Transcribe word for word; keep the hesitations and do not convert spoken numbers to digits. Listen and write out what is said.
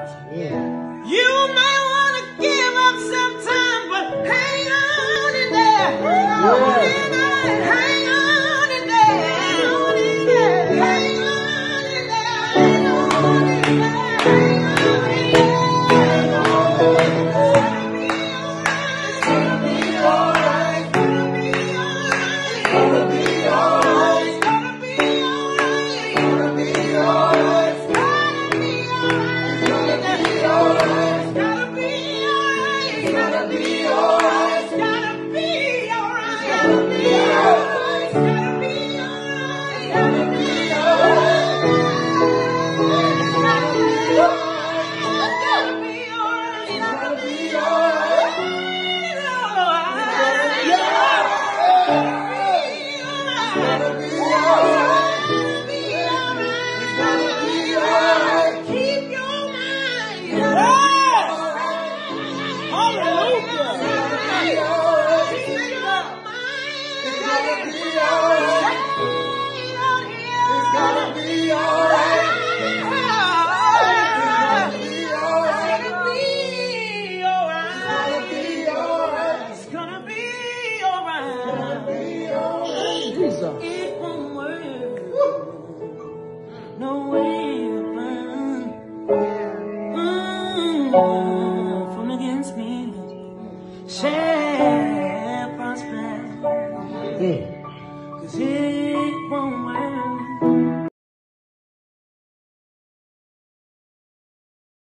Yeah. You may want to give up sometime, but hang on in there. Hang on in there. Hang on in there. Hang on in there. Hang on in there. Hang on in there. Hang on in there. It's gonna be alright. It's gonna be alright. It's gonna be alright. It's gonna be alright. It's gonna be alright. It's gonna be alright. It's gotta be alright. It's gotta be alright. It's gotta be alright. It's gotta be alright. It's gotta be alright. It's gotta be alright. It's gotta be alright. Keep your mind. Hallelujah. It's gotta be alright. It's gotta be alright. It's gonna be alright. It won't work. No way around. Mm, from against me shall prosper. Yeah.